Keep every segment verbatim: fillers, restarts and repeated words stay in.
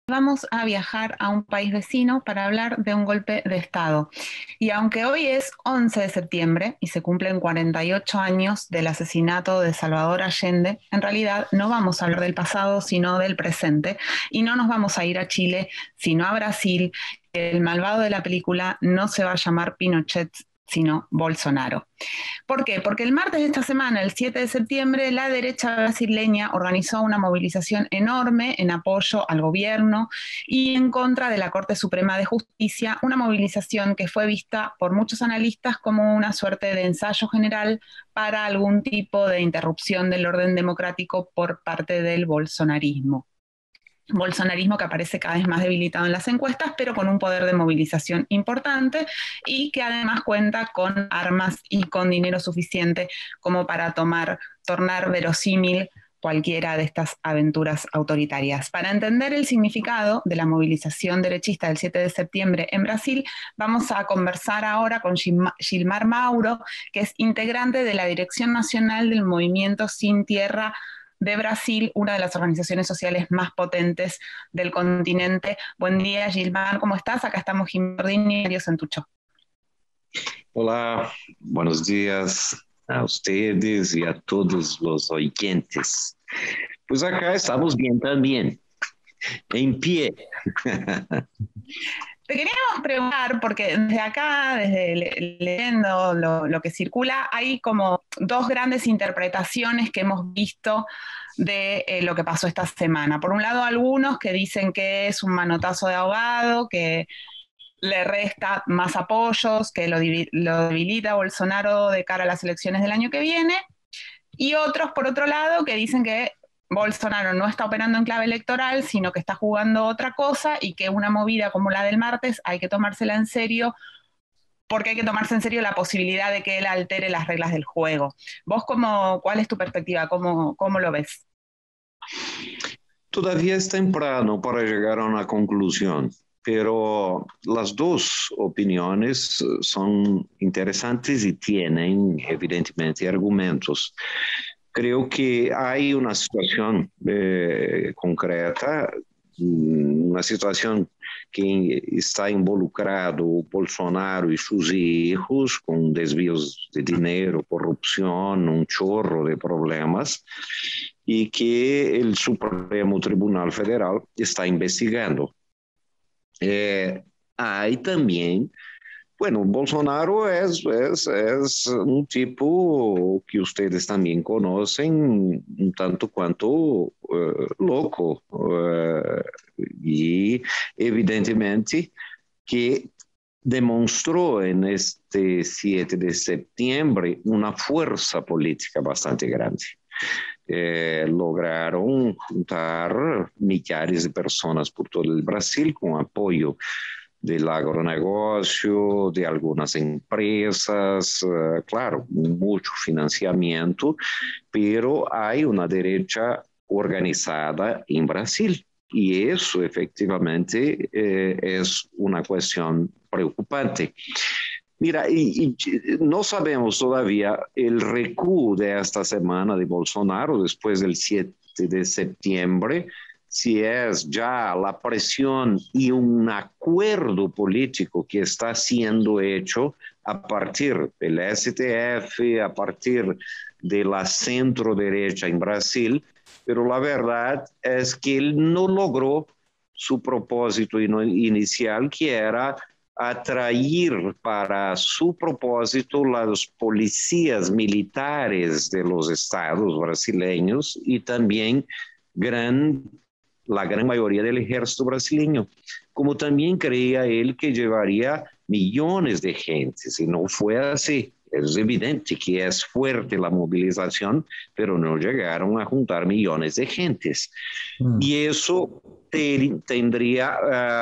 Vamos a viajar a un país vecino para hablar de un golpe de Estado. Y aunque hoy es once de septiembre y se cumplen cuarenta y ocho años del asesinato de Salvador Allende, en realidad no vamos a hablar del pasado, sino del presente. Y no nos vamos a ir a Chile, sino a Brasil. El malvado de la película no se va a llamar Pinochet, sino Bolsonaro. ¿Por qué? Porque el martes de esta semana, el siete de septiembre, la derecha brasileña organizó una movilización enorme en apoyo al gobierno y en contra de la Corte Suprema de Justicia, una movilización que fue vista por muchos analistas como una suerte de ensayo general para algún tipo de interrupción del orden democrático por parte del bolsonarismo. Bolsonarismo que aparece cada vez más debilitado en las encuestas, pero con un poder de movilización importante y que además cuenta con armas y con dinero suficiente como para tomar, tornar verosímil cualquiera de estas aventuras autoritarias. Para entender el significado de la movilización derechista del siete de septiembre en Brasil, vamos a conversar ahora con Gilmar Mauro, que es integrante de la Dirección Nacional del Movimiento Sin Tierra de Brasil, una de las organizaciones sociales más potentes del continente. Buen día, Gilmar, ¿cómo estás? Acá estamos Jimordín y Mario Santucho. Hola, buenos días a ustedes y a todos los oyentes. Pues acá estamos bien también, en pie. Te queríamos preguntar, porque desde acá, desde le leyendo lo, lo que circula, hay como dos grandes interpretaciones que hemos visto de eh, lo que pasó esta semana. Por un lado, algunos que dicen que es un manotazo de ahogado, que le resta más apoyos, que lo, lo debilita a Bolsonaro de cara a las elecciones del año que viene, y otros, por otro lado, que dicen que Bolsonaro no está operando en clave electoral, sino que está jugando otra cosa y que una movida como la del martes hay que tomársela en serio porque hay que tomarse en serio la posibilidad de que él altere las reglas del juego. ¿Vos cómo, cuál es tu perspectiva? ¿Cómo, cómo lo ves? Todavía es temprano para llegar a una conclusión, pero las dos opiniones son interesantes y tienen evidentemente argumentos. Creo que hay una situación eh, concreta, una situación que está involucrado Bolsonaro y sus hijos con desvíos de dinero, corrupción, un chorro de problemas, y que el Supremo Tribunal Federal está investigando. Eh, hay también, bueno, Bolsonaro es, es, es un tipo que ustedes también conocen, un tanto cuanto uh, loco, uh, y evidentemente que demostró en este siete de septiembre una fuerza política bastante grande. Eh, lograron juntar millares de personas por todo el Brasil con apoyo del agronegócio, de algunas empresas, uh, claro, mucho financiamiento, pero hay una derecha organizada en Brasil. Y eso efectivamente eh, es una cuestión preocupante. Mira, y, y no sabemos todavía el recuo de esta semana de Bolsonaro después del siete de septiembre, si es ya la presión y un acuerdo político que está siendo hecho a partir del S T F, a partir de la centro derecha en Brasil, pero la verdad es que él no logró su propósito inicial, que era atraer para su propósito las policías militares de los estados brasileños y también gran, la gran mayoría del ejército brasileño, como también creía él que llevaría millones de gente, si no fue así. Es evidente que es fuerte la movilización, pero no llegaron a juntar millones de gentes. Mm. Y eso te, tendría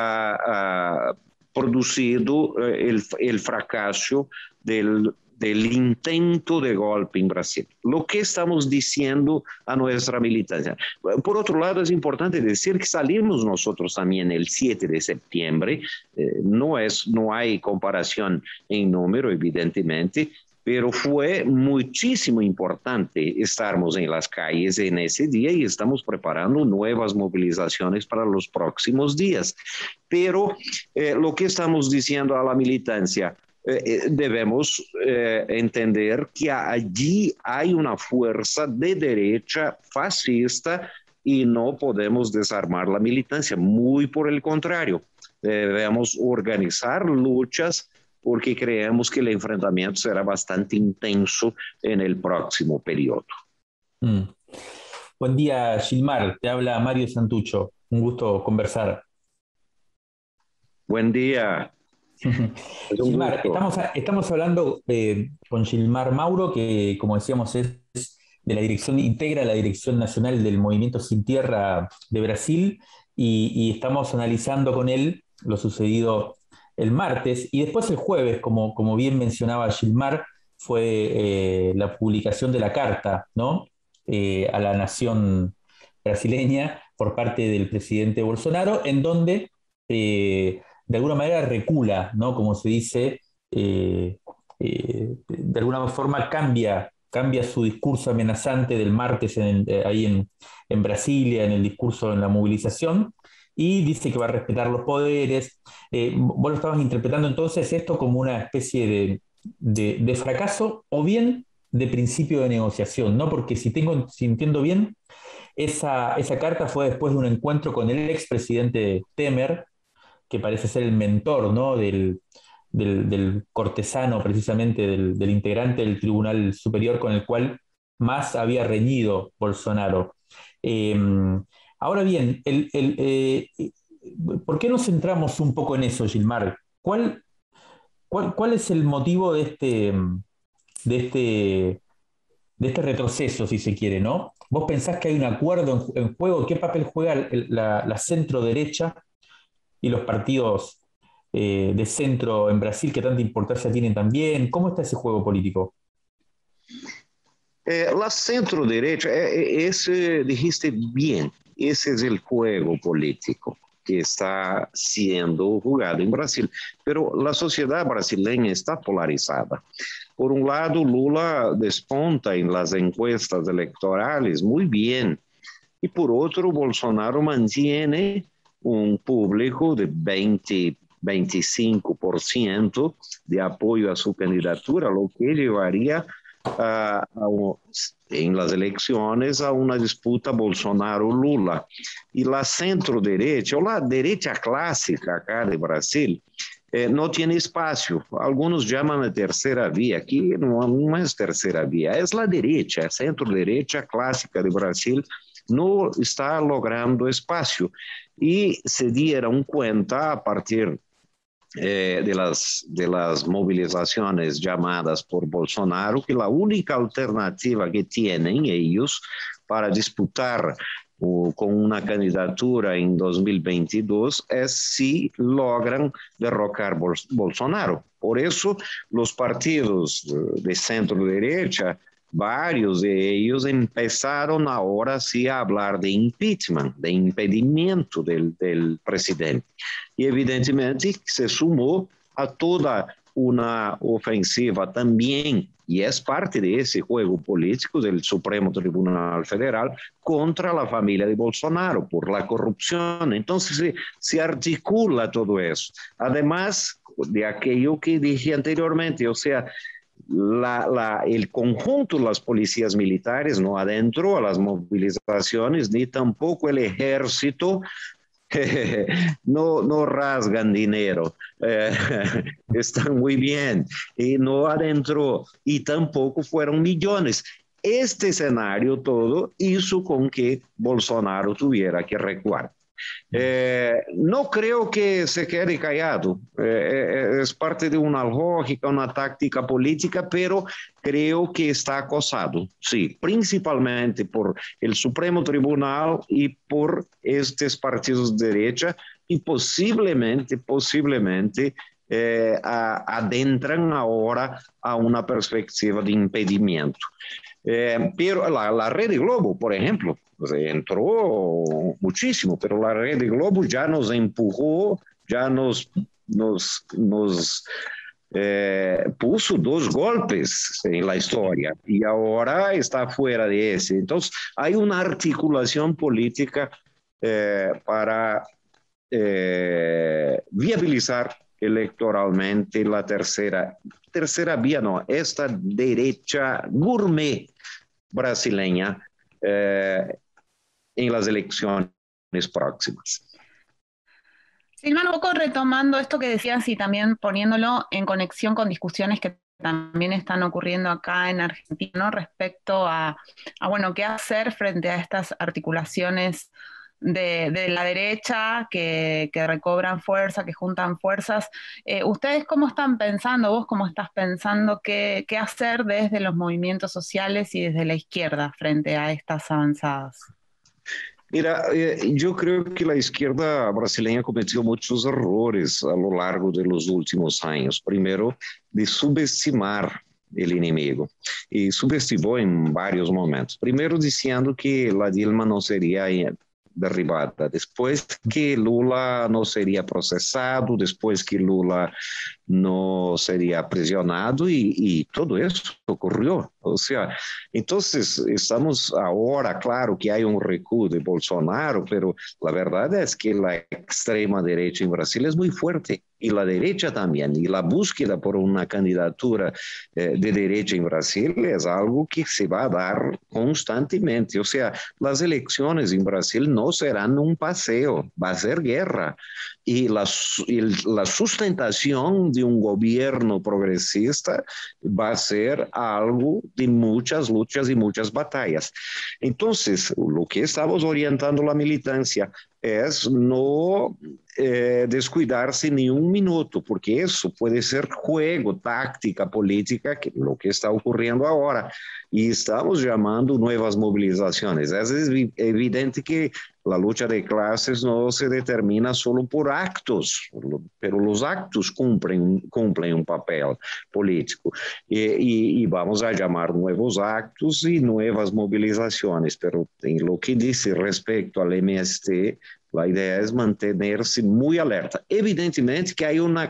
uh, uh, producido uh, el, el fracaso del, del intento de golpe en Brasil. Lo que estamos diciendo a nuestra militancia. Por otro lado, es importante decir que salimos nosotros también el siete de septiembre, eh, no, es, no hay comparación en número, evidentemente, pero fue muchísimo importante estarmos en las calles en ese día y estamos preparando nuevas movilizaciones para los próximos días. Pero eh, lo que estamos diciendo a la militancia, eh, debemos eh, entender que allí hay una fuerza de derecha fascista y no podemos desarmar la militancia, muy por el contrario, debemos organizar luchas porque creemos que el enfrentamiento será bastante intenso en el próximo periodo. Mm. Buen día, Gilmar. Te habla Mario Santucho. Un gusto conversar. Buen día. Gilmar, estamos, estamos hablando eh, con Gilmar Mauro, que como decíamos es de la dirección, integra la Dirección Nacional del Movimiento Sin Tierra de Brasil, y, y estamos analizando con él lo sucedido el martes, y después el jueves, como, como bien mencionaba Gilmar, fue eh, la publicación de la carta, ¿no? eh, a la nación brasileña por parte del presidente Bolsonaro, en donde eh, de alguna manera recula, ¿no? Como se dice, eh, eh, de alguna forma cambia, cambia su discurso amenazante del martes en, eh, ahí en, en Brasilia, en el discurso en la movilización, y dice que va a respetar los poderes. Eh, vos lo estabas interpretando entonces esto como una especie de, de, de fracaso o bien de principio de negociación, ¿no? Porque si, tengo, si entiendo bien, esa, esa carta fue después de un encuentro con el expresidente Temer, que parece ser el mentor, ¿no? del, del, del cortesano, precisamente, del, del integrante del Tribunal Superior con el cual más había reñido Bolsonaro. Eh, ahora bien, el, el, eh, ¿por qué nos centramos un poco en eso, Gilmar? ¿Cuál, cuál, cuál es el motivo de este, de este, de este retroceso, si se quiere, ¿no? ¿Vos pensás que hay un acuerdo en, en juego? ¿Qué papel juega el, la, la centro-derecha y los partidos eh, de centro en Brasil que tanta importancia tienen también? ¿Cómo está ese juego político? Eh, la centro-derecha, eh, ese dijiste bien, ese es el juego político que está siendo jugado en Brasil, pero la sociedad brasileña está polarizada. Por un lado, Lula desponta en las encuestas electorales muy bien, y por otro, Bolsonaro mantiene un público de veinte, veinticinco por ciento de apoyo a su candidatura, lo que llevaría a, a, en las elecciones a una disputa Bolsonaro-Lula. Y la centro-derecha, o la derecha clásica acá de Brasil, eh, no tiene espacio. Algunos llaman a tercera vía. Aquí no, no es tercera vía, es la derecha, centro-derecha clásica de Brasil no está logrando espacio. Y se dieron cuenta a partir eh, de, las, de las movilizaciones llamadas por Bolsonaro que la única alternativa que tienen ellos para disputar uh, con una candidatura en dos mil veintidós es si logran derrocar Bol Bolsonaro. Por eso los partidos de centro-derecha, varios de ellos empezaron ahora sí a hablar de impeachment, de impedimento del, del presidente. Y evidentemente se sumó a toda una ofensiva también, y es parte de ese juego político del Supremo Tribunal Federal contra la familia de Bolsonaro por la corrupción. Entonces se, se articula todo eso. Además de aquello que dije anteriormente, o sea, La, la, el conjunto de las policías militares no adentró a las movilizaciones, ni tampoco el ejército, no, no rasgan dinero, eh, están muy bien, y no adentró, y tampoco fueron millones. Este escenario todo hizo con que Bolsonaro tuviera que recuar. Eh, no creo que se quede callado, eh, es parte de una lógica, una táctica política, pero creo que está acosado, sí, principalmente por el Supremo Tribunal y por estos partidos de derecha, y posiblemente, posiblemente eh, a, adentran ahora a una perspectiva de impedimento. Eh, pero la, la Rede Globo, por ejemplo, entró muchísimo, pero la Rede Globo ya nos empujó, ya nos, nos, nos eh, puso dos golpes en la historia y ahora está fuera de ese. Entonces, hay una articulación política eh, para eh, viabilizar electoralmente la tercera, tercera vía, no, esta derecha gourmet brasileña eh, en las elecciones próximas. Silmar, un poco retomando esto que decías y también poniéndolo en conexión con discusiones que también están ocurriendo acá en Argentina, ¿no? Respecto a, a, bueno, qué hacer frente a estas articulaciones de, de la derecha que, que recobran fuerza, que juntan fuerzas. Eh, ¿Ustedes cómo están pensando, vos cómo estás pensando qué, qué hacer desde los movimientos sociales y desde la izquierda frente a estas avanzadas? Mira, eh, yo creo que la izquierda brasileña cometió muchos errores a lo largo de los últimos años. Primero, de subestimar el enemigo, y subestimó en varios momentos. Primero diciendo que la Dilma no sería derribada, después que Lula no sería procesado, después que Lula no sería aprisionado y, y todo eso ocurrió. O sea, entonces estamos ahora, claro que hay un recuo de Bolsonaro, pero la verdad es que la extrema derecha en Brasil es muy fuerte y la derecha también, y la búsqueda por una candidatura eh, de derecha en Brasil es algo que se va a dar constantemente. O sea, las elecciones en Brasil no serán un paseo, va a ser guerra. Y la, y la sustentación de un gobierno progresista va a ser algo de muchas luchas y muchas batallas. Entonces, lo que estamos orientando la militancia es no eh, descuidarse ni un minuto, porque eso puede ser juego, táctica, política, que lo que está ocurriendo ahora. Y estamos llamando nuevas movilizaciones. Es evidente que la lucha de clases no se determina solo por actos, pero los actos cumplen, cumplen un papel político. Y, y, y vamos a llamar nuevos actos y nuevas movilizaciones, pero en lo que dice respecto al M S T, la idea es mantenerse muy alerta. Evidentemente que hay una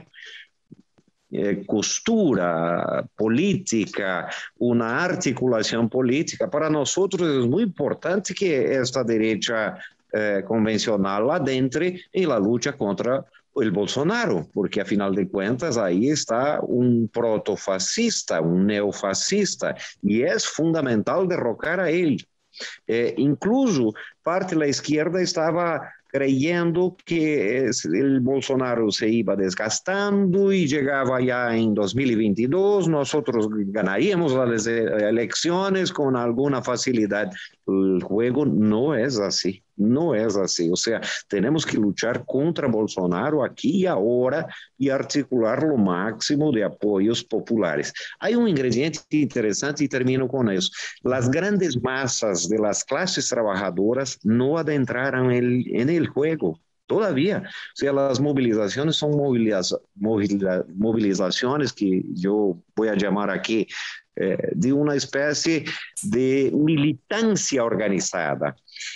eh, costura política, una articulación política. Para nosotros es muy importante que esta derecha eh, convencional adentre en la lucha contra el Bolsonaro, porque a final de cuentas ahí está un protofascista, un neofascista, y es fundamental derrocar a él. Eh, incluso parte de la izquierda estaba creyendo que el Bolsonaro se iba desgastando y llegaba ya en dos mil veintidós, nosotros ganaríamos las elecciones con alguna facilidad. El juego no es así, no es así. O sea, tenemos que luchar contra Bolsonaro aquí y ahora y articular lo máximo de apoyos populares. Hay un ingrediente interesante y termino con eso. Las grandes masas de las clases trabajadoras no adentraron el, en el juego todavía. O sea, las movilizaciones son moviliza, moviliza, movilizaciones que yo voy a llamar aquí eh, de una especie de militancia organizada.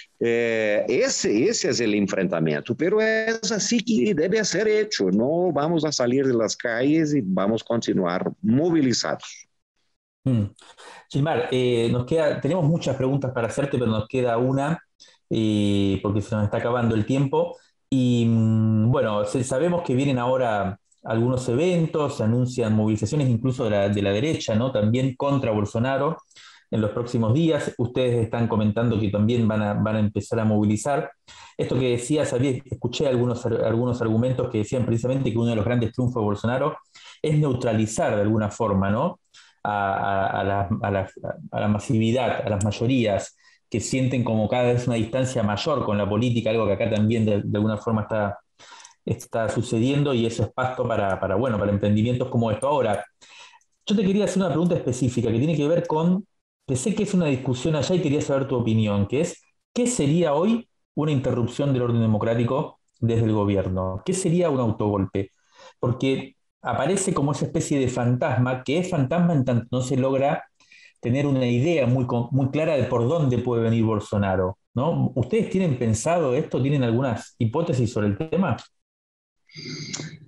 Eh, ese, ese es el enfrentamiento, pero es así que debe ser hecho. No vamos a salir de las calles y vamos a continuar movilizados. Hmm. Gilmar, eh, nos queda, tenemos muchas preguntas para hacerte, pero nos queda una, eh, porque se nos está acabando el tiempo. Y bueno, sabemos que vienen ahora algunos eventos, se anuncian movilizaciones incluso de la, de la derecha, ¿no? También contra Bolsonaro en los próximos días. Ustedes están comentando que también van a, van a empezar a movilizar. Esto que decías, escuché algunos, algunos argumentos que decían precisamente que uno de los grandes triunfos de Bolsonaro es neutralizar de alguna forma, ¿no? A, a, a, la, a, la, a la masividad, a las mayorías que sienten como cada vez una distancia mayor con la política, algo que acá también de, de alguna forma está, está sucediendo, y eso es pasto para, para, bueno, para emprendimientos como esto. Ahora, yo te quería hacer una pregunta específica que tiene que ver con, que sé que es una discusión allá y quería saber tu opinión, que es, ¿qué sería hoy una interrupción del orden democrático desde el gobierno? ¿Qué sería un autogolpe? Porque aparece como esa especie de fantasma, que es fantasma en tanto no se logra tener una idea muy, muy clara de por dónde puede venir Bolsonaro, ¿no? ¿Ustedes tienen pensado esto? ¿Tienen algunas hipótesis sobre el tema?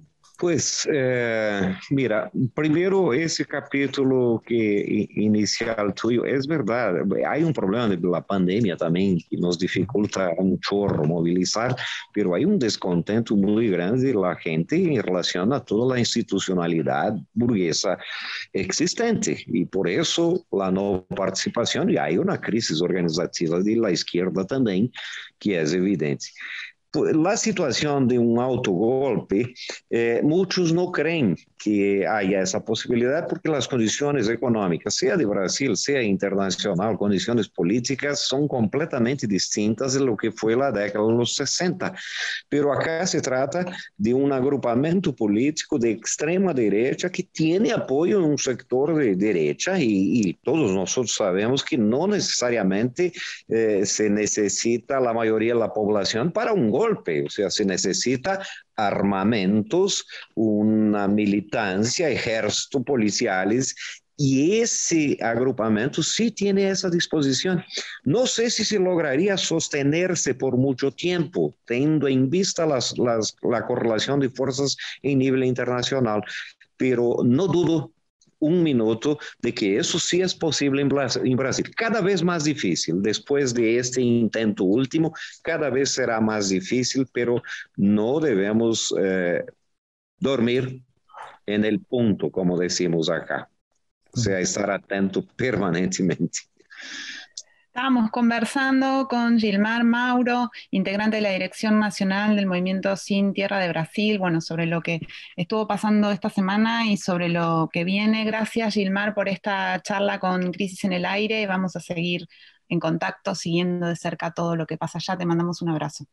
Pues, eh, mira, primero ese capítulo que inicial tuyo, es verdad, hay un problema de la pandemia también que nos dificulta un chorro movilizar, pero hay un descontento muy grande de la gente en relación a toda la institucionalidad burguesa existente y por eso la no participación y hay una crisis organizativa de la izquierda también que es evidente. La situación de un autogolpe, eh, muchos no creen que haya esa posibilidad porque las condiciones económicas, sea de Brasil, sea internacional, condiciones políticas, son completamente distintas de lo que fue la década de los sesenta. Pero acá se trata de un agrupamiento político de extrema derecha que tiene apoyo en un sector de derecha y, y todos nosotros sabemos que no necesariamente eh, se necesita la mayoría de la población para un golpe. Golpe, o sea, se necesita armamentos, una militancia, ejército, policiales, y ese agrupamiento sí tiene esa disposición. No sé si se lograría sostenerse por mucho tiempo, teniendo en vista las, las, la correlación de fuerzas en nivel internacional, pero no dudo un minuto de que eso sí es posible en Brasil. Cada vez más difícil, después de este intento último, cada vez será más difícil, pero no debemos eh, dormir en el punto, como decimos acá. O sea, estar atento permanentemente. Estábamos conversando con Gilmar Mauro, integrante de la Dirección Nacional del Movimiento Sin Tierra de Brasil, bueno, sobre lo que estuvo pasando esta semana y sobre lo que viene. Gracias, Gilmar, por esta charla con Crisis en el Aire. Vamos a seguir en contacto, siguiendo de cerca todo lo que pasa allá. Te mandamos un abrazo.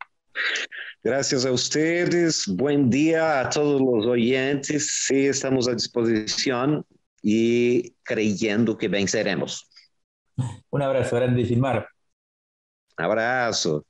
Gracias a ustedes. Buen día a todos los oyentes. Sí, estamos a disposición y creyendo que venceremos. Un abrazo grande, Gilmar. Abrazo.